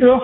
મિત્રો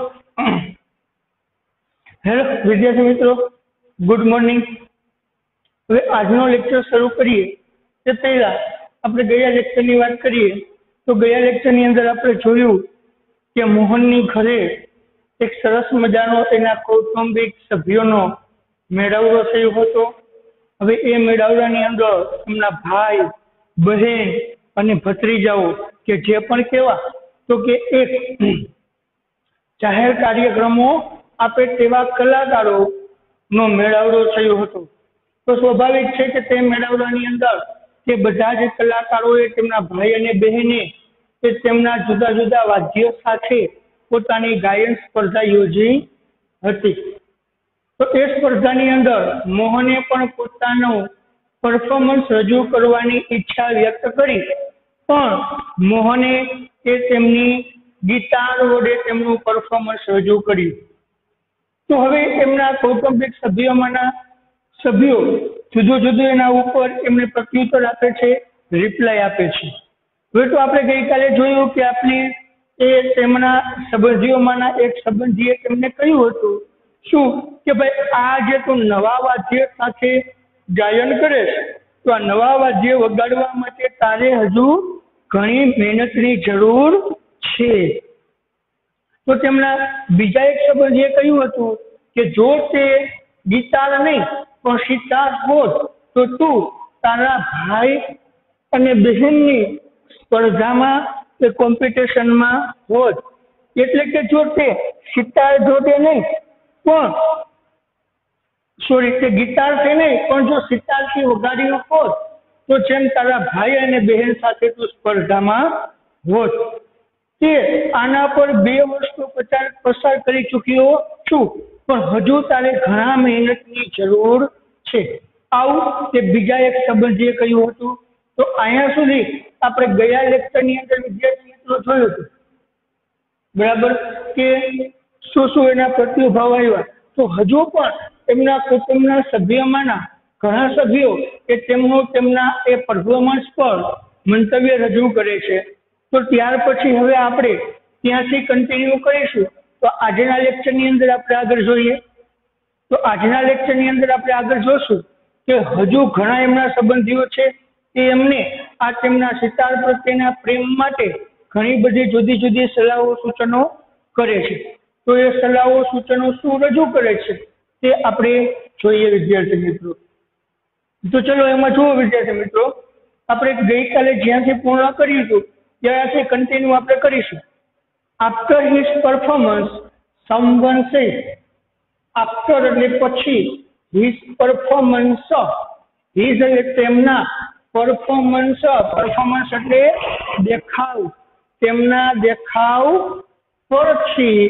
હેલો વિદ્યાર્થી મિત્રો ગુડ મોર્નિંગ। હવે આજનો લેક્ચર શરૂ કરીએ તે પહેલા આપણે ગયા લેક્ચરની વાત કરીએ તો ગયા લેક્ચરની અંદર આપણે જોયું કે મોહનની ઘરે એક સરસ મજાનો એના કૌટુંબિક સભ્યોનો મેળાવડો થયો હતો। હવે એ મેળાવડાની અંદર એમના ભાઈ બહેન અને ભત્રીજાઓ કે જે પણ કહેવા તો કે એક જાહેર કાર્યક્રમો આપે તેવા કલાકારોનો મેળાવડો થયો હતો। તો સ્વાભાવિક છે કે તે મેળાવડાની અંદર તે બધા જ કલાકારોએ તેમના ભાઈ અને બહેને તે તેમના જુદા જુદા વાદ્ય સાથે પોતાની ગાયન સ્પર્ધા યોજી હતી। તો એ સ્પર્ધાની અંદર મોહને પણ પોતાનું પરફોર્મન્સ રજૂ કરવાની ઈચ્છા વ્યક્ત કરી, પણ મોહને તે તેમની ગિટાર વડે તેમનું પરફોર્મન્સ રજૂ કર્યું। તો હવે એમના કૌટુંબિક સભ્યોમાંના સભ્યો જુદું જુદું એના ઉપર એમને પ્રત્યુત્તર આપે છે, રિપ્લાય આપે છે। હવે તો આપણે ગઈકાલે જોયું કે આપણી એ તેમના સંબંધીઓમાંના એક સંબંધીએ તેમને કહ્યું હતું શું કે ભાઈ આ જે તું નવા વાદ્ય સાથે ગાયન કરે તો આ નવા વાદ્ય વગાડવા માટે તારે હજુ ઘણી મહેનતની જરૂર છે। તો તેમના બીજા એક સંબંધીએ કહ્યું હતું કે જો તે ગિટાર નહીં પણ સિતાર હોત તો તું તારા ભાઈ અને બહેનની સ્પર્ધામાં કે કોમ્પિટિશનમાં હોત। એટલે કે જો તે સિતાર જોડે નહીં પણ તે ગિટારથી નહીં પણ જો સિતારથી વગાડ્યું હોત તો જેમ તારા ભાઈ અને બહેન સાથે તું સ્પર્ધામાં હોત। તે આના પર 2 વર્ષ તો પસાર કરી ચૂક્યો છું, પણ હજુ તારે ઘણા મહેનતની જરૂર છે। આવું તે બીજા એક સંબંધીએ કહ્યું હતું। તો અહીંયા સુધી આપણે ગયા લેક્ચરની અંદર વિદ્યાર્થી મિત્રો જોયું હતું બરાબર કે શું એના પ્રત્યુભાવ આવ્યા। તો હજુ પણ એમના કુટુંબના સભ્યોમાંના ઘણા સભ્યો એ તેમના એ પરફોર્મન્સ પર મંતવ્ય રજૂ કરે છે। તો ત્યાર પછી હવે આપણે ત્યાંથી કન્ટિન્યુ કરીશું। તો આજના લેક્ચરની અંદર આપણે આગળ જોઈએ તો આજના લેક્ચરની અંદર આપણે આગળ જોશું કે હજુ ઘણા એમના સંબંધીઓ છે કે એમને આ તેમના સિતાર પ્રત્યેના પ્રેમ માટે ઘણી બધી જુદી જુદી સલાહો સૂચનો કરે છે। તો એ સલાહો સૂચનો શું રજૂ કરે છે તે આપણે જોઈએ વિદ્યાર્થી મિત્રો। તો ચલો એમાં જુઓ વિદ્યાર્થી મિત્રો, આપણે ગઈકાલે જ્યાંથી પૂર્ણ કર્યું હતું ત્યાંથી કન્ટિન્યુ આપણે કરીશું। After his performance someone said, after એટલે પછી, હિઝ પરફોર્મન્સ, હિઝ એટલે તેમના, પરફોર્મન્સ એટલે દેખાવ, તેમના દેખાવ પરથી,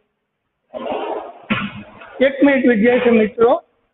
એક મિનિટ વિદ્યાર્થી મિત્રો,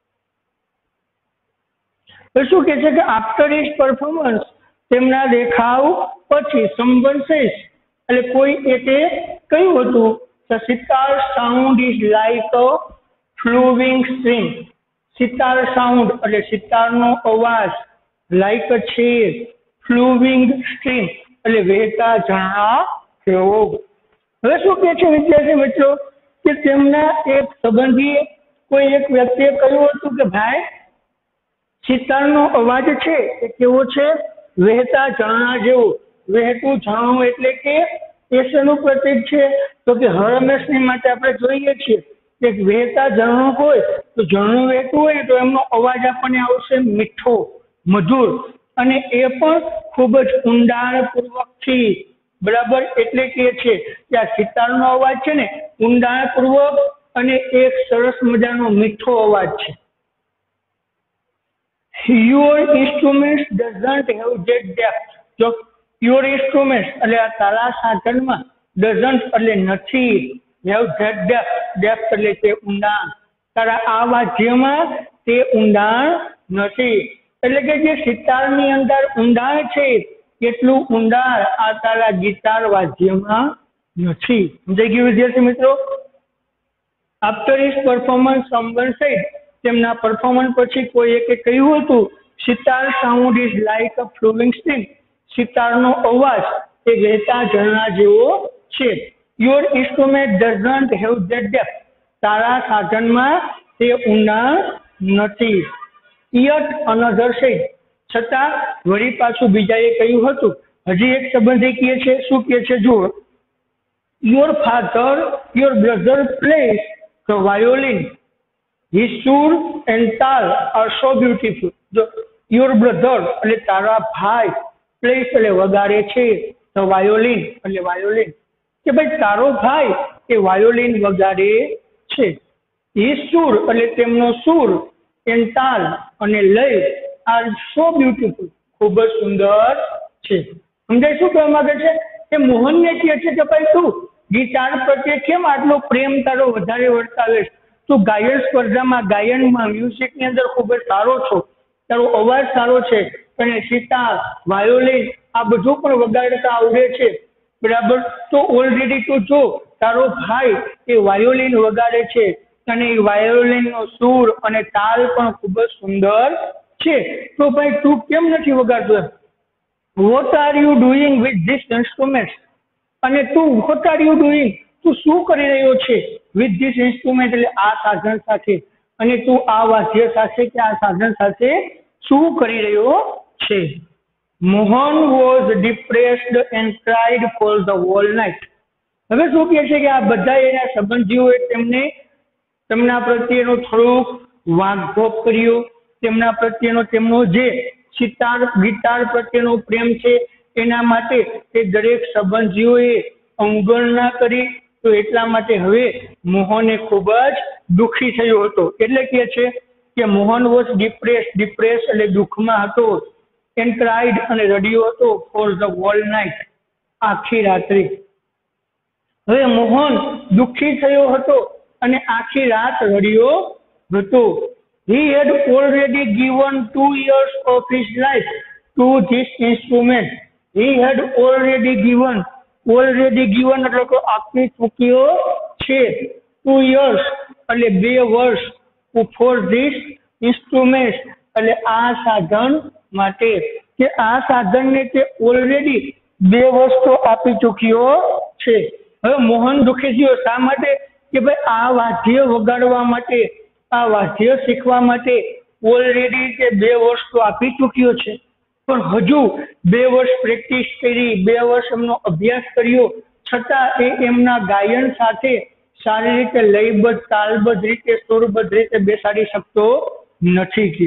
શું કે છે કે આફ્ટર હિઝ પરફોર્મન્સ તેમના દેખાવ પછી, સમવન સેડ એટલે કોઈ એકે કહ્યું હતું the sitar sound is like a flowing stream। Sitar sound એટલે સિતારનો અવાજ, લાઈક છે, ફ્લુવિંગ સ્ટ્રીમ એટલે વહેતા ઝરણા જેવો। હવે શું કહે છે વિદ્યાર્થી મિત્રો કે તેમના એક સંબંધીએ કોઈ એક વ્યક્તિએ કહ્યું હતું કે ભાઈ સિતારનો અવાજ છે એ કેવો છે, વહેતા ઝરણા જેવો। વહેતું ઝરણું એટલે કે એ શેનું પ્રતીક છે તો કે હર હંમેશની માટે આપણે જોઈએ છીએ કે વહેતા ઝરણું હોય તો ઝરણું વહેતું હોય તો એમનો અવાજ આપણને આવશે મીઠો, મધુર અને એ પણ ખૂબ જ ઊંડાણપૂર્વકથી, બરાબર। એટલે કે છે કે આ સિતારનો અવાજ છે ને ઊંડાણપૂર્વક અને એક સરસ મજાનો મીઠો અવાજ છે। Your instruments doesn't have that depth। જો your instruments એટલે આ તારા સાધનમાં doesn't એટલે નથી, have that depth, depth એટલે તે ઊંડાણ, તારા આ વાદ્યમાં તે ઊંડાણ નથી। એટલે કે જે સિતારની અંદર ઊંડાણ છે એટલું ઊંડાણ આ તારા ગિટાર વાદ્યમાં નથી। સમજાઈ ગયું વિદ્યાર્થી મિત્રો। After his performance someone said તેમના પરફોર્મન્સ પછી કોઈ એકે કહ્યું હતું sitar sound is like a flowing stream, સિતારનો અવાજ એ વહેતા ઝરણા જેવો છે। Your instrument doesn't have that depth. તારા સાધનમાં તે ઊંડાણ નથી. Yet another said. છતાં વળી પાછું બીજાએ કહ્યું હતું. હજી એક સંબંધી કહે છે, શું કહે છે જુઓ. Your father your brother plays the violin. His sur and tal are so beautiful. Your brother એટલે તારા ભાઈ, પ્લેસ એટલે વગાડે છે, તો વાયોલિન એટલે વાયોલિન, કે ભાઈ તારો ભાઈ એ વાયોલિન વગાડે છે. His sur એટલે તેમનો સુર, and તાલ અને લય are so beautiful ખૂબ જ સુંદર છે. સમજાય શું કહેવા માંગે છે? કે મોહનને કહે છે કે ભાઈ તું ગીટાર પ્રત્યે કેમ આટલો પ્રેમ તારો વધારે વર્તાવે છે? તું ગાયન સ્પર્ધામાં, ગાયનમાં, મ્યુઝિકની અંદર ખૂબ જ સારો છો, તારો અવાજ સારો છે, અને સિતાર, વાયોલિન આ બધું પણ વગાડતા આવડે છે, બરાબર. તો ઓલરેડી તો જો તારો ભાઈ એ વાયોલિન વગાડે છે અને એ વાયોલિનનો સૂર અને તાલ પણ ખૂબ જ સુંદર છે, તો ભાઈ તું કેમ નથી વગાડતો? What are you doing with this instrument? અને તું વોટ આર યુ ડુઈંગ, તું શું કરી રહ્યો છે વિથ ધીસ ઇન્સ્ટ્રુમેન્ટ એટલે આ સાધન સાથે, અને તું આ વાદ્ય સાથે કે આ સાધન સાથે શું કરી રહ્યો છે? Mohan was depressed and cried for the whole night. હવે શું કહે છે કે આ બધા એના સંબંધીઓએ તેમના પ્રત્યેનો થોડુંક વાંકભોગ કર્યો, તેમના પ્રત્યેનો તેમનો જે સિતાર ગિટાર પ્રત્યેનો પ્રેમ છે એના માટે તે દરેક સંબંધીઓએ અવગણના કરી. તો એટલા માટે હવે મોહને ખૂબ જ દુઃખી થયો હતો. એટલે કહે છે કે મોહન વોઝ ડિપ્રેસ એટલે દુઃખમાં હતો, એન્ડ ક્રાઇડ અને રડ્યો હતો, ફોર ધ હોલ નાઇટ આખી રાત્રિ. હવે મોહન દુઃખી થયો હતો અને આખી રાત રડ્યો હતો. He had already given 2 years of his life to this instrument. He had already given એટલે કે આપી ચૂક્યો છે. 2 years એટલે 2 વર્ષ, for this instrument એટલે આ સાધન માટે, કે આ સાધનને તે ઓલરેડી 2 વર્ષ તો આપી ચૂક્યો છે. હવે મોહન દુઃખી થયો. શા માટે? કે ભાઈ આ વાદ્ય વગાડવા માટે, આ વાદ્ય શીખવા માટે ઓલરેડી તે 2 વર્ષ તો આપી ચૂક્યો છે, પણ હજુ 2 વર્ષ પ્રેક્ટિસ કરી, 2 વર્ષ એમનો અભ્યાસ કર્યો, છતાં એ એમના ગાયન સાથે સારી રીતે લયબદ્ધ, તાલબદ્ધ રીતે, સુરબદ્ધ રીતે બેસાડી શકતો નથી.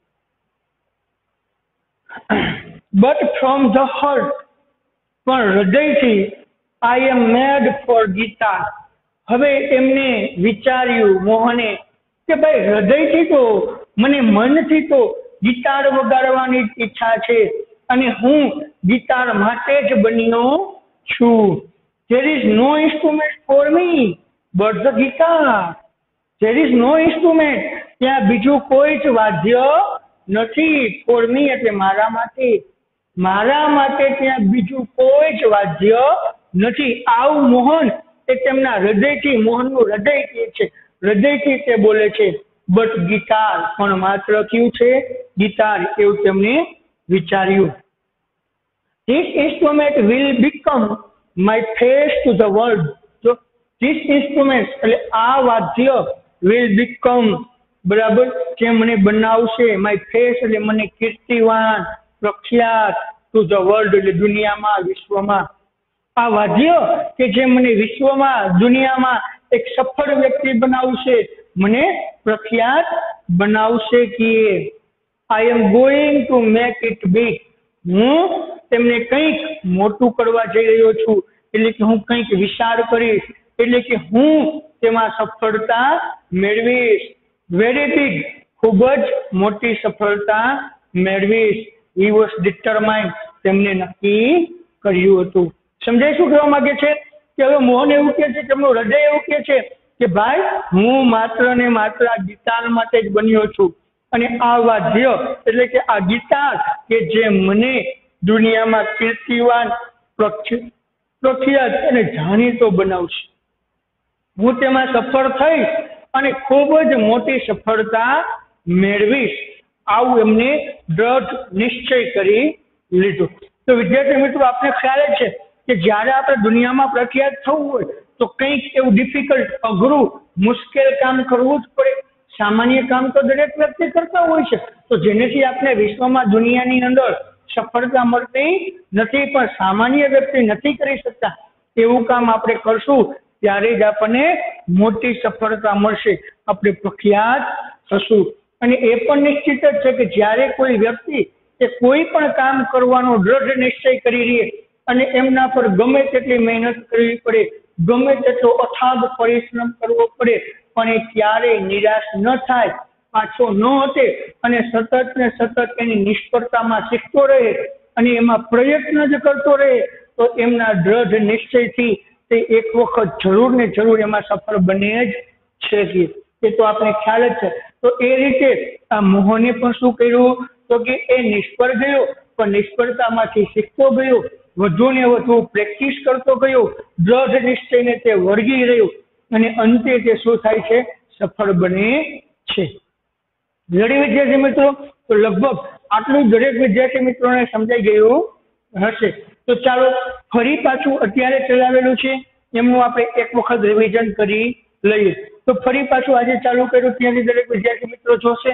બટ ફ્રોમ ધ હર્ટ, પણ હૃદયથી, I am made for guitar. હવે એમને વિચાર્યું મોહને કે ભાઈ હૃદયથી તો, મને મનથી તો ગિટાર વગાડવાની ઈચ્છા છે અને હું ગિટાર માટે જ બન્યો છું. There is no instrument for me but the guitar. There is no instrument, ત્યાં બીજું કોઈ જ વાદ્ય નથી. for me એટલે મારા માટે, મારા માટે ત્યાં બીજું કોઈ જ વાદ્ય નથી. આવું મોહન એ તેમના હૃદયથી, મોહનનું હૃદય કહે છે, હૃદયથી તે બોલે છે. બટ ગિટાર, પણ માત્ર કયું છે? ગિટાર, એવું તેમણે વિચાર્યું. This instrument will become my face to the world. So this instrument એટલે આ વાદ્ય will become, બરાબર, જે મને બનાવશે, my face એટલે મને કીર્તિવાન, પ્રખ્યાત, to the world એટલે દુનિયામાં, વિશ્વમાં. આ વાદ્ય કે જે મને વિશ્વમાં, દુનિયામાં એક સફળ વ્યક્તિ બનાવશે, મને પ્રખ્યાત બનાવશે. કે I am going to make it big. હું તેમને કંઈક મોટું કરવા જઈ રહ્યો છું, એટલે કે હું કંઈક વિચાર કરીશ, એટલે કે હું તેમાં સફળતા મેળવીશ. વેરી બિગ, ખૂબ જ મોટી સફળતા મેળવીશ. હી વોઝ ડિટરમાઇન્ડ, તેમને નક્કી કર્યું હતું. સમજાય શું કહેવા માંગે છે? કે હવે મોહન એવું કહે છે, તેમનું હૃદય એવું કહે છે કે ભાઈ હું માત્ર ને માત્ર આ ગિટાર માટે જ બન્યો છું, અને આ વાદ્ય એટલે કે આ ગિટાર કે જે મને દુનિયામાં કીર્તિવાન, પ્રખ્યાત અને જાણીતો બનાવશે. હું તેમાં સફળ થઈશ અને ખૂબ જ મોટી સફળતા મેળવીશ. આવું એમને દ્રઢ નિશ્ચય કરી લીધો. તો વિદ્યાર્થી મિત્રો, આપને ખ્યાલ છે કે જ્યારે આપણે દુનિયામાં પ્રખ્યાત થવું હોય તો કંઈક એવું ડિફિકલ્ટ, અઘરું, મુશ્કેલ કામ કરવું જ પડે? સામાન્ય કામ તો દરેક વ્યક્તિ કરતા હોય છે. તો જેનેથી આપણે વિશ્વમાં, દુનિયાની અંદર સફળતા મળતી નથી, પણ સામાન્ય વ્યક્તિ નથી કરી શકતા, એવું કામ આપણે કરશું ત્યારે જ આપણને મોટી સફળતા મળશે, આપણે પ્રખ્યાત થશું. અને એ પણ નિશ્ચિત જ છે કે જ્યારે કોઈ વ્યક્તિ એ કોઈ પણ કામ કરવાનો દ્રઢ નિશ્ચય કરી રહે અને એમના પર ગમે તેટલી મહેનત કરવી પડે, ગમે તેટલો અથાગ પરિશ્રમ કરવો પડે, પણ એ ક્યારેય નિરાશ ન થાય, પાછો ન હટે અને સતત ને સતત એની નિષ્ફળતામાં શીખતો રહે અને એમાં પ્રયત્ન જ કરતો રહે, તો એમના દ્રઢ નિશ્ચયથી તે એક વખત જરૂર ને જરૂર એમાં સફળ બને જ છે. એ તો આપણે ખ્યાલ જ છે. તો એ રીતે આ મોહને પણ શું કર્યું, તો કે એ નિષ્ફળ ગયો, પણ નિષ્ફળતામાંથી શીખતો ગયો, વધુ ને વધુ પ્રેક્ટિસ કરતો ગયો, દ્રઢ નિશ્ચયને તે વળગી રહ્યો અને અંતે તે શું થાય છે, સફળ બને છે. રેડી વિદ્યાર્થી મિત્રો? તો લગભગ આટલું દરેક વિદ્યાર્થી મિત્રોને સમજાઈ ગયું હશે. તો ચાલો ફરી પાછું અત્યારે ચલાવેલું છે એમનું આપણે એક વખત રિવિઝન કરી લઈએ. તો ફરી પાછું આજે ચાલુ કર્યું ત્યાંથી દરેક વિદ્યાર્થી મિત્રો જોશે.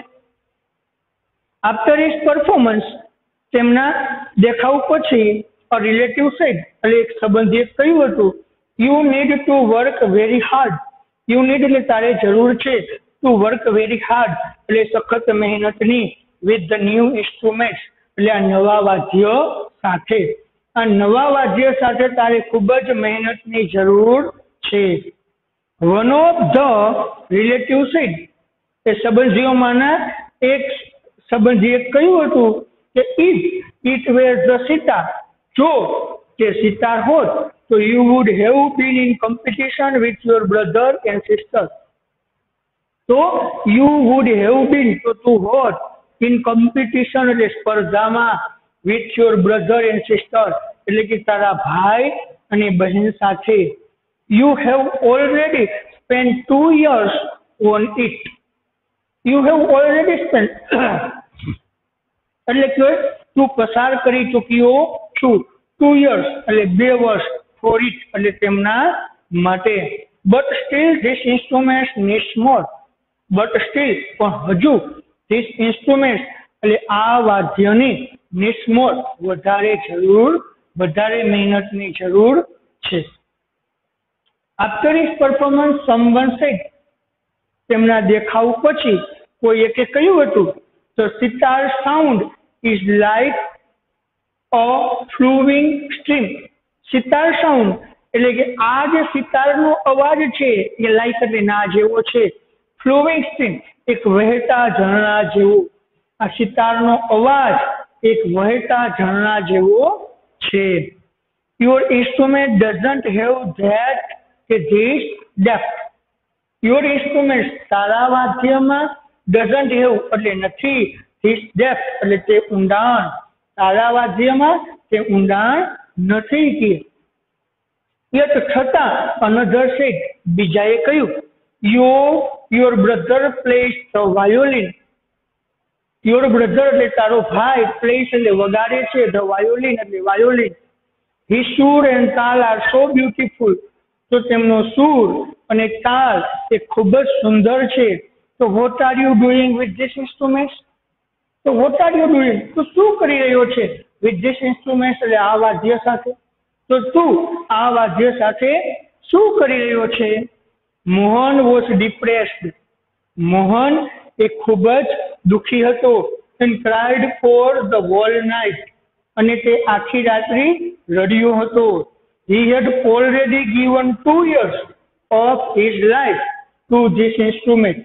આફ્ટર હિઝ પરફોર્મન્સ, તેમના દેખાવ પછી, અ રિલેટિવ સેડ, એટલે એક સંબંધીએ કહ્યું હતું, you need to work very hard. You need એટલે તારે જરૂર છે, ટુ વર્ક વેરી હાર્ડ એટલે સખત મહેનતની, વિથ ધ ન્યૂ ઇન્સ્ટ્રુમેન્ટ્સ એટલે આ નવા વાદ્ય સાથે. આ નવા વાદ્ય સાથે તારે ખૂબ જ મહેનતની જરૂર છે. One of the relative said, એ સંબંધીઓમાંના એક સંબંધીએ કહ્યું હતું કે ઇટ વેર ધ સિતાર, જો તે સિતાર હોત તો you would have been in competition with your brother and sister. તો યુ વુડ હેવ બીન, તો તું હોત, ઇન કોમ્પિટિશન એટલે સ્પર્ધામાં, with your brother and sister એટલે કે તારા ભાઈ અને બહેન સાથે. You have already spent 2 years on it. You have already spent એટલે કે તું પસાર કરી ચૂક્યો છું, 2 years એટલે 2 વર્ષ, ફોર ઇટ એટલે તેમના માટે. But still this instrument needs more. But still પણ હજુ, ધીસ ઇન્સ્ટ્રુમેન્ટ એટલે આ વાદ્યની, નીડ્સ મોર વધારે જરૂર, વધારે મહેનતની જરૂર છે. After his performance someone said, તેમના દેખાવ પછી કોઈ એકે કહ્યું હતું, the sitar sound is like a flowing stream. Sitar sound એટલે કે આ જે સિતારનો અવાજ છે એ લાઇક એટલે ના જેવો છે, ફ્લુવિંગ સ્ટ્રીમ એક વહેતા ઝરણા જેવો. આ સિતારનો અવાજ એક વહેતા ઝરણા જેવો છે. Your instrument doesn't have that કે ધીસ ડેપ્થ. યોર ઇન્સ્ટ્રુમેન્ટ તારા વાદ્યમાં, ડઝન્ટ હેવ એટલે નથી, ધીસ ડેપ્થ એટલે તે ઊંડાણ, તારા વાદ્યમાં તે ઊંડાણ નથી કે. યત છતાં અનધર સેડ, બીજાએ કહ્યું, your brother plays the violin. Your brother એટલે તારો ભાઈ, પ્લેસ એટલે વગાડે છે, ધ વાયોલિન એટલે violin. His sur and taal are so beautiful. તો તેમનો સૂર અને તાલ એ ખૂબ જ સુંદર છે. તો what are you doing with this instruments? તો વોટ આર યુ ડુઈંગ, તું શું કરી રહ્યો છે, વિથ ધીસ ઇન્સ્ટ્રુમેન્ટ્સ એટલે આ વાદ્ય સાથે. તો તું આ વાદ્ય સાથે શું કરી રહ્યો છે? Mohan was depressed. મોહન એ ખૂબ જ દુઃખી હતો. And cried for the whole night, અને તે આખી રાત્રિ રડ્યો હતો. He had already given 2 years of his life to this instrument.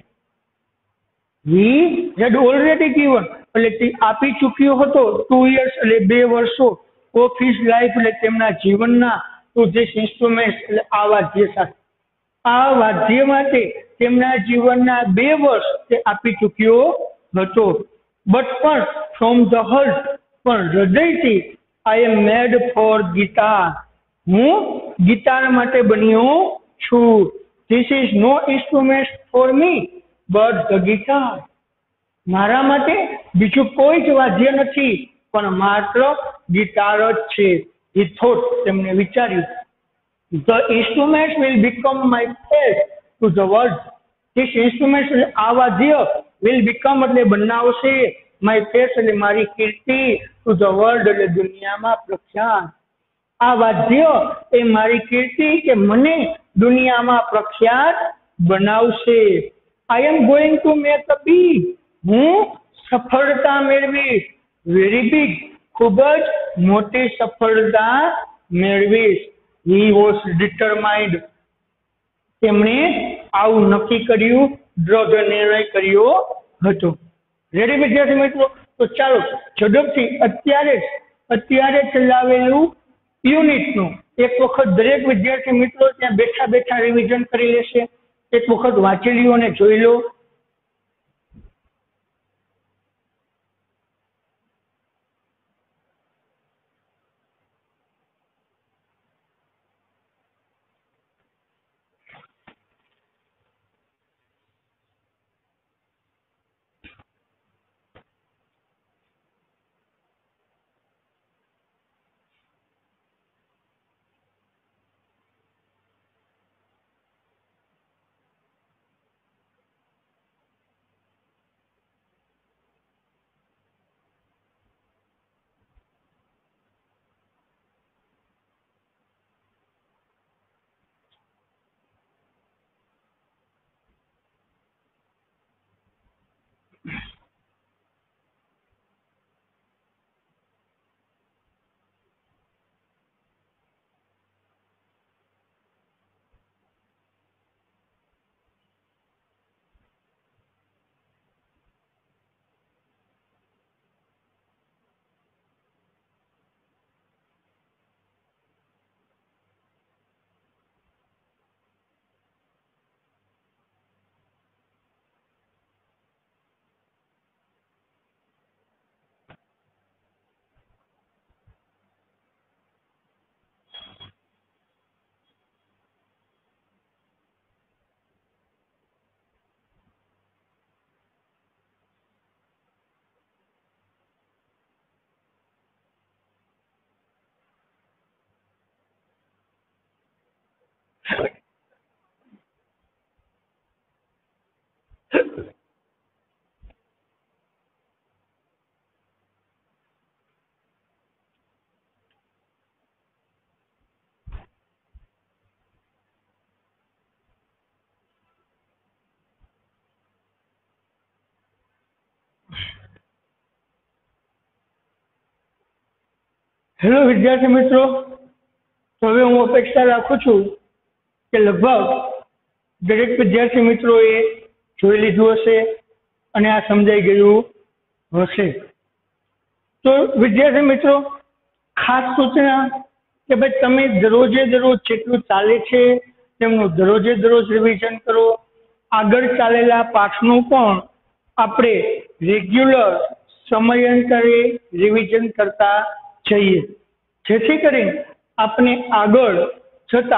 He had already given એટલે તે આપી ચૂક્યો હતો, 2 years એટલે 2 વર્ષો, of his life એટલે તેમના જીવનના, to this instrument એટલે આ વાદ્ય સાથે. આ વાદ્ય માટે તેમના જીવનના 2 વર્ષ તે આપી ચૂક્યો હતો. બટ પણ ફ્રોમ ધ હર્ટ, પણ હૃદયથી, I am made for guitar, હું ગિટાર માટે બન્યો છું. This is no instrument for me but the guitar. મારા માટે બીજું કોઈ જ વાદ્ય નથી, પણ માત્ર ગિટાર જ છે. he thought, તેમણે વિચાર્યું. The instruments will become my face to the world. This instruments આ વાદ્ય will become એટલે બનાવશે my face એટલે મારી કીર્તિ to the world એટલે દુનિયામાં પ્રખ્યાત. આ વાદ્ય એ મારી કીર્તિ કે મને દુનિયામાં પ્રખ્યાત બનાવશે. I am going to make a big. હું સફળતા મેળવીશ. Very big. ખૂબ જ મોટી સફળતા મેળવીશ. He was determined. તેમણે આવું નક્કી કર્યું, દ્રઢ નિર્ણય કર્યો હતો. રેડી વિદ્યાર્થી મિત્રો? તો ચાલો ઝડપથી અત્યારે ચલાવેલું યુનિટનું એક વખત દરેક વિદ્યાર્થી મિત્રો ત્યાં બેઠા બેઠા રિવિઝન કરી લેશે. એક વખત વાંચી લ્યો અને જોઈ લો. હેલો વિદ્યાર્થી મિત્રો, તો હવે હું અપેક્ષા રાખું છું કે લગભગ દરેક વિદ્યાર્થી મિત્રોએ જોઈ લીધું હશે અને આ સમજાઈ ગયું હશે. તો વિદ્યાર્થી મિત્રો ખાસ સૂચના કે ભાઈ તમે દરરોજે દરરોજ જેટલું ચાલે છે તેમનું દરરોજે દરરોજ રિવિઝન કરો. આગળ ચાલેલા પાઠનું પણ આપણે રેગ્યુલર સમયાંતરે રિવિઝન કરતા જઈએ, જેથી કરીને આપણે આગળ જતા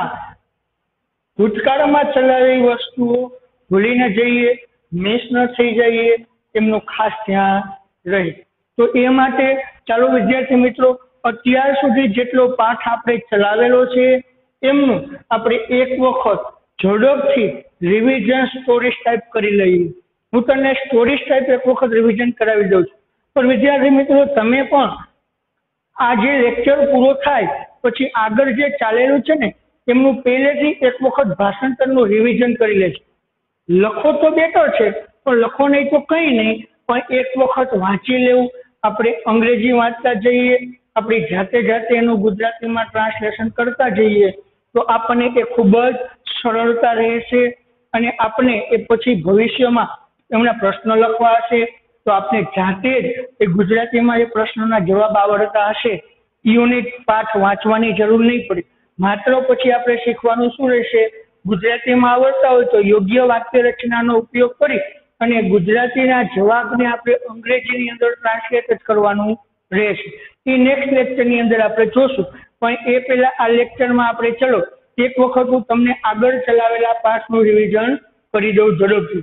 ભૂતકાળમાં ચલાવેલી વસ્તુઓ ભૂલી ન જઈએ, મિસ ન થઈ જઈએ, એમનું ખાસ ધ્યાન રહે. તો એ માટે ચાલો વિદ્યાર્થી મિત્રો અત્યાર સુધી જેટલો પાઠ આપણે ચલાવેલો છે એમનું આપણે એક વખત ઝડપથી રિવિઝન સ્ટોરીઝ ટાઈપ કરી લઈએ. હું તમને સ્ટોરીઝ ટાઈપ એક વખત રિવિઝન કરાવી દઉં છું. પણ વિદ્યાર્થી મિત્રો તમે પણ આ જે લેક્ચર પૂરો થાય પછી આગળ જે ચાલેલું છે ને એમનું પહેલેથી એક વખત ભાષાંતરનું રિવિઝન કરી લેજો. લખો તો બેટર છે પણ લખો નહીં તો કંઈ નહીં, પણ એક વખત વાંચી લેવું. આપણે અંગ્રેજી વાંચતા જઈએ, આપણી જાતે એનું ગુજરાતીમાં ટ્રાન્સલેશન કરતા જઈએ તો આપણને એ ખૂબ જ સરળતા રહેશે અને આપણે એ પછી ભવિષ્યમાં એમના પ્રશ્ન લખવા હશે તો આપણે જાતે જ એ ગુજરાતીમાં એ પ્રશ્નના જવાબ આવડતા હશે. યુનિટ પાઠ વાંચવાની જરૂર નહીં પડે. માત્ર પછી આપણે શીખવાનું શું રહેશે, ગુજરાતીમાં આવડતા હોય તો યોગ્ય વાક્ય રચનાનો ઉપયોગ કરી અને ગુજરાતીના જવાબને આપણે અંગ્રેજીની અંદર ટ્રાન્સલેટ જ કરવાનું રહેશે. એ નેક્સ્ટ લેક્ચરની અંદર આપણે જોશું. પણ એ પહેલા આ લેક્ચરમાં આપણે ચલો એક વખત હું તમને આગળ ચલાવેલા પાઠનું રિવિઝન કરી દઉં ઝડપથી.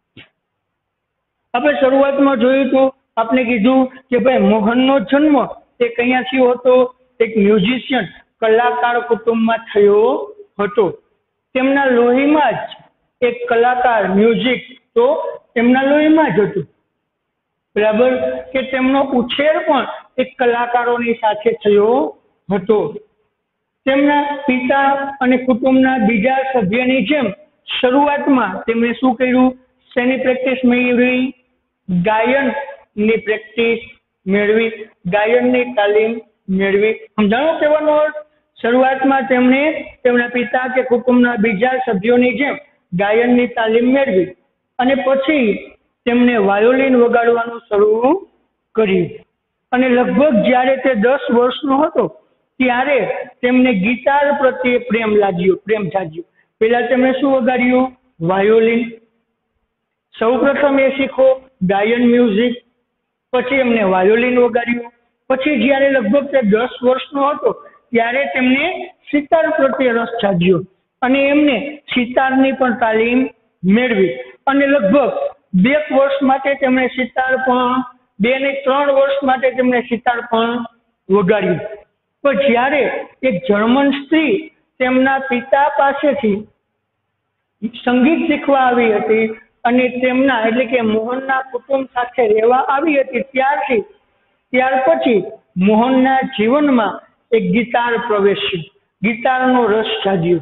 આપણે શરૂઆતમાં જોયું હતું, આપણે કીધું કે ભાઈ મોહનનો જન્મ એ કયા થયો હતો, એક મ્યુઝિશિયન કલાકાર કુટુંબમાં થયો હતો. તેમના લોહીમાં જ એક કલાકાર મ્યુઝિક તો તેમના લોહીમાં જ હતું, બરાબર, કે તેમનો ઉછેર પણ એક કલાકારોની સાથે થયો હતો. તેમના પિતા અને કુટુંબના બીજા સભ્યની જેમ શરૂઆતમાં તેમણે શું કર્યું? શેની પ્રેક્ટિસ મેળવી? ગાયનની પ્રેક્ટિસ મેળવી, ગાયનની તાલીમ મેળવી. સમજાણો કહેવાનો અર્થ? શરૂઆતમાં તેમણે તેમના પિતા કે કુટુંબના બીજા સભ્યોની જેમ ગાયનની તાલીમ મેળવી અને પછી તેમણે વાયોલિન વગાડવાનું શરૂ કર્યું. અને લગભગ જ્યારે તે 10 વર્ષનો હતો ત્યારે તેમને ગિટાર પ્રત્યે પ્રેમ જાગ્યો. પહેલા તેમણે શું વગાડ્યું? વાયોલિન. સૌપ્રથમ એ શીખો ગાયન મ્યુઝિક, પછી એમને વાયોલિન વગાડ્યું. પછી જ્યારે લગભગ તે 10 વર્ષનો હતો ત્યારે તેમને સિતાર પ્રત્યે રસ જાગ્યો અને એમને સિતારની પણ તાલીમ મેળવી અને લગભગ 2 વર્ષ માટે તેમણે સિતાર પણ 2 ને 3 વર્ષ માટે તેમણે સિતાર પણ વગાડ્યું. પણ જ્યારે એક જર્મન સ્ત્રી તેમના પિતા પાસેથી સંગીત શીખવા આવી હતી અને તેમના એટલે કે મોહનના કુટુંબ સાથે રહેવા આવી હતી ત્યાર પછી મોહનના જીવનમાં એક ગિટાર પ્રવેશ્યો, ગિટારનો રસ જાગ્યો.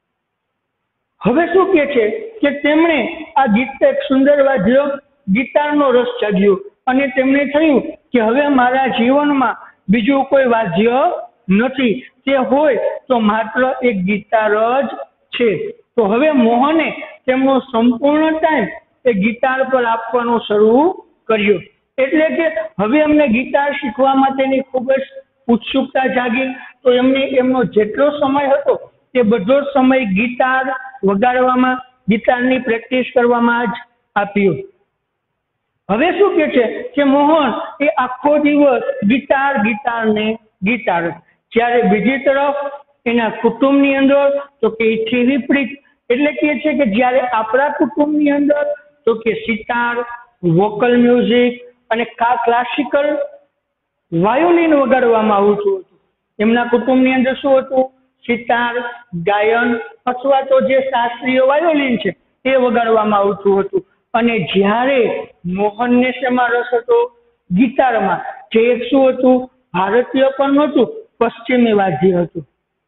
હવે શું કહે છે કે તેમણે આ ગીત એક સુંદર વાદ્ય ગિટારનો રસ જાગ્યો અને તેમને થયું કે હવે મારા જીવનમાં બીજું કોઈ વાદ્ય નથી, તે હોય તો માત્ર એક ગિટાર જ છે. તો હવે મોહને તેમનો સંપૂર્ણ ટાઈમ એ ગિટાર પર આપવાનો શરૂ કર્યો. એટલે કે હવે એમને ગિટાર શીખવા માટેની ખૂબ જ ઉત્સુકતા જાગી. તો એમનો જેટલો સમય હતો તે બધો જ સમય ગિટાર વગાડવામાં, ગિટારની પ્રેક્ટિસ કરવામાં જ આપ્યો. હવે શું કે છે કે મોહન એ આખો દિવસ ગિટાર ને ગિટાર. જ્યારે બીજી તરફ એના કુટુંબની અંદર તો કે એથી વિપરીત, એટલે કે છે કે જ્યારે આપણા કુટુંબની અંદર તો કે સિતાર, વોકલ મ્યુઝિક અને ક્લાસિકલ વાયોલિન વગાડવામાં આવતું હતું. એમના કુટુંબની અંદર શું હતું? સિતાર, ગાયન અથવા તો જે શાસ્ત્રીય વાયોલિન છે એ વગાડવામાં આવતું હતું. અને જ્યારે મોહનને શેમાં રસ હતો? ગિટારમાં, જે એક શું હતું? ભારતીય પણ નહોતું, પશ્ચિમી વાદ્ય હતું.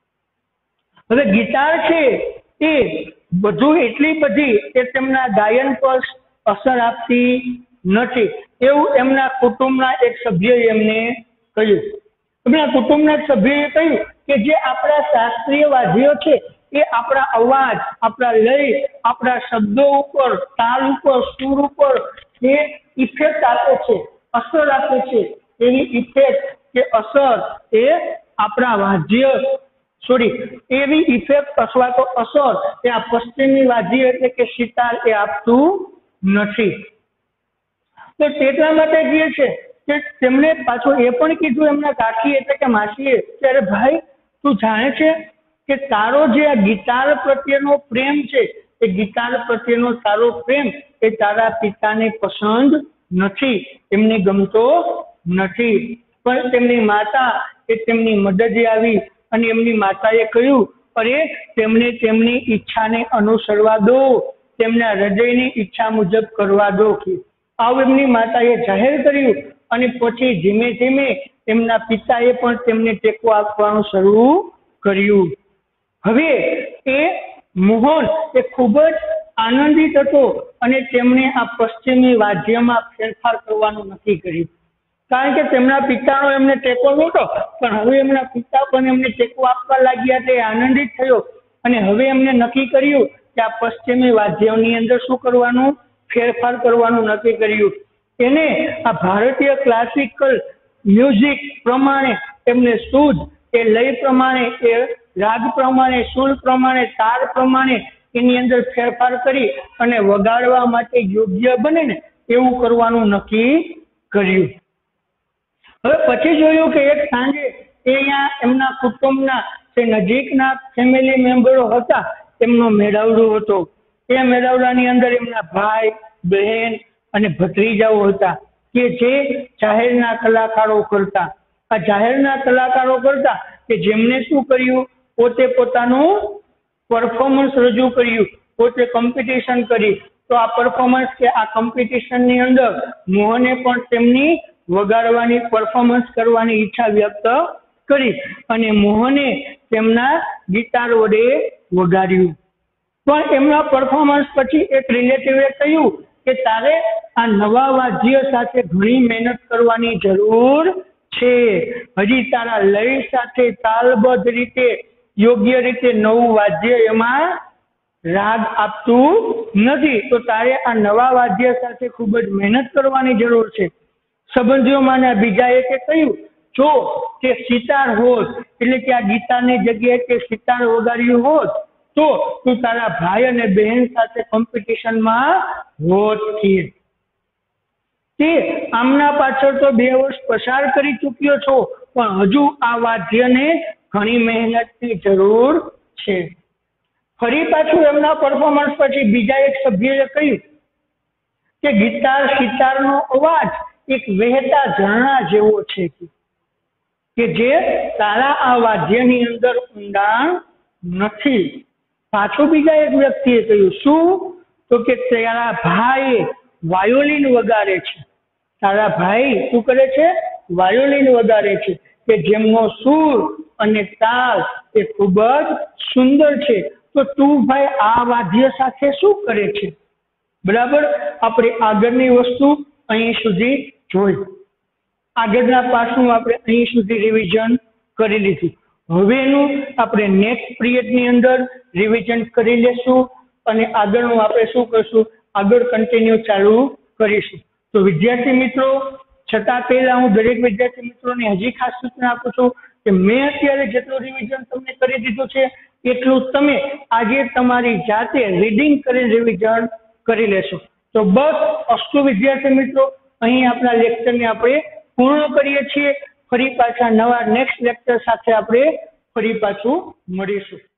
હવે ગિટાર છે એ બધું એટલી બધી કે તેમના ગાયન પર અસર આપતી નથી, એવું એમના કુટુંબના એક સભ્યએ એમને કહ્યું. એમના કુટુંબના એક સભ્યએ કહ્યું કે જે આપણા શાસ્ત્રીય વાદ્યો છે એ આપણા અવાજ, આપણા લય, આપણા શબ્દો ઉપર, તાલ ઉપર, સુર ઉપર એ ઇફેક્ટ આપે છે, અસર આપે છે. એવી ઇફેક્ટ કે અસર એ આપણા વાદ્ય એવી ઇફેક્ટ અથવા તો અસર એ આ પશ્ચિમી વાદ્ય એટલે કે સિતાર એ આપતું નથી. તો તેટલા માટે જે છે કે તેમણે પાછું એ પણ કીધું એમના કાકી એટલે કે માસીએ કે અરે ભાઈ, તું જાણે છે કે તારો જે આ ગિટાર પ્રત્યેનો પ્રેમ છે એ ગિટાર પ્રત્યેનો તારો પ્રેમ એ તારા પિતાને પસંદ નથી, એમને ગમતો નથી. પણ તેમની માતા એ તેમની મદદે આવી અને એમની માતાએ કહ્યું અરે તેમને તેમની ઈચ્છાને અનુસરવા દો, તેમના હૃદયની ઈચ્છા મુજબ કરવા દો. આવું એમની માતાએ જાહેર કર્યું અને પછી ધીમે ધીમે એમના પિતાએ પણ તેમને ટેકો આપવાનું શરૂ કર્યું. હવે એ મોહન એ ખૂબ જ આનંદિત હતો અને તેમણે આ પશ્ચિમી વાદ્યમાં ફેરફાર કરવાનું નક્કી કર્યું. કારણ કે તેમના પિતાનો એમને ટેકો નહોતો, પણ હવે એમના પિતા પણ એમને ટેકો આપવા લાગ્યા. તે આનંદિત થયો અને હવે એમને નક્કી કર્યું કે આ પશ્ચિમી વાદ્યોની અંદર શું કરવાનું? ફેરફાર કરવાનું નક્કી કર્યું. એને આ ભારતીય ક્લાસિકલ મ્યુઝિક પ્રમાણે એમને શુદ્ધ એ લય પ્રમાણે, એ રાગ પ્રમાણે, સુર પ્રમાણે, તાર પ્રમાણે એની અંદર ફેરફાર કરી અને વગાડવા માટે યોગ્ય બને ને એવું કરવાનું નક્કી કર્યું. હવે પછી જોયું કે એક સાંજે અહીંયા એમના કુટુંબના જે નજીકના ફેમિલી મેમ્બરો હતા એમનો મેળાવડો હતો. એ મેળાવડાની અંદર એમના ભાઈ, બહેન અને ભત્રીજાઓ હતા કે જે જાહેરના કલાકારો કરતા. આ જાહેરના કલાકારો કરતા કે જેમને શું કર્યું? પોતે પોતાનું પરફોર્મન્સ રજૂ કર્યું, પોતે કોમ્પિટિશન કરી, તો આ પરફોર્મન્સ કે આ કોમ્પિટિશનની અંદર મોહને પણ તેમની વગાડવાની પરફોર્મન્સ કરવાની ઈચ્છા વ્યક્ત કરી અને મોહને તેમના ગિટાર વડે વગાડ્યું. પણ એમના પરફોર્મન્સ પછી એક રિલેટિવે કહ્યું કે તારે આ નવા વાદ્ય સાથે ઘણી મહેનત કરવાની જરૂર છે, હજી તારા લય સાથે તાલબદ્ધ રીતે યોગ્ય રીતે નવું વાદ્ય એમાં રાગ આપતું નથી, તો તારે આ નવા વાદ્ય સાથે ખૂબ જ મહેનત કરવાની જરૂર છે. સંબંધીઓમાંના બીજા એકે કહ્યું જો તે સિતાર હોત, એટલે કે આ ગીતારની જગ્યાએ તે સિતાર વગાડ્યું હોત તો તું તારા ભાઈ અને બહેન સાથે કોમ્પિટિશનમાં હોત. તે આમના પાછળ તો 2 વર્ષ પસાર કરી ચૂક્યો છો, પણ હજુ આ વાદ્યને ઘણી મહેનતની જરૂર છે. ફરી પાછું એમના પરફોર્મન્સ પછી બીજા એક સભ્યએ કહ્યું કે ગિટાર સિતારનો અવાજ એક વહેતા ઝરણા જેવો છે કે જે તારા આ વાદ્યની અંદર ઊંડાણ નથી. પાછું બીજા એક વ્યક્તિએ કહ્યું શું? તો કે તારા ભાઈ વાયોલિન વગાડે છે, તારા ભાઈ શું કરે છે? વાયોલિન વગાડે છે, કે જેમનો સૂર અને તાલ એ ખૂબ જ સુંદર છે, તો તું ભાઈ આ વાદ્ય સાથે શું કરે છે? બરાબર, આપણે આગળની વસ્તુ અહીં સુધી જોઈ, આગળના પાસનું આપણે અહીં સુધી રિવિઝન કરી લીધું. હવેનું આપણે નેક્સ્ટ પિરિયડની અંદર રિવિઝન કરી લેશું અને આગળનું આપણે શું કરશું, આગળ કન્ટિન્યુ ચાલુ કરીશું. તો વિદ્યાર્થી મિત્રો, છતાં પહેલા હું દરેક વિદ્યાર્થી મિત્રોને હજી ખાસ સૂચના આપું છું કે મેં અત્યારે જેટલું રિવિઝન તમને કરી દીધું છે એટલું તમે આજે તમારી જાતે રીડિંગ કરીને રિવિઝન કરી લેશો. તો બસ અસ્તુ વિદ્યાર્થી મિત્રો, અહીં આપણા લેક્ચરને આપણે પૂર્ણ કરીએ છીએ. ફરી પાછા નવા નેક્સ્ટ લેક્ચર સાથે આપણે ફરી પાછું મળીશું.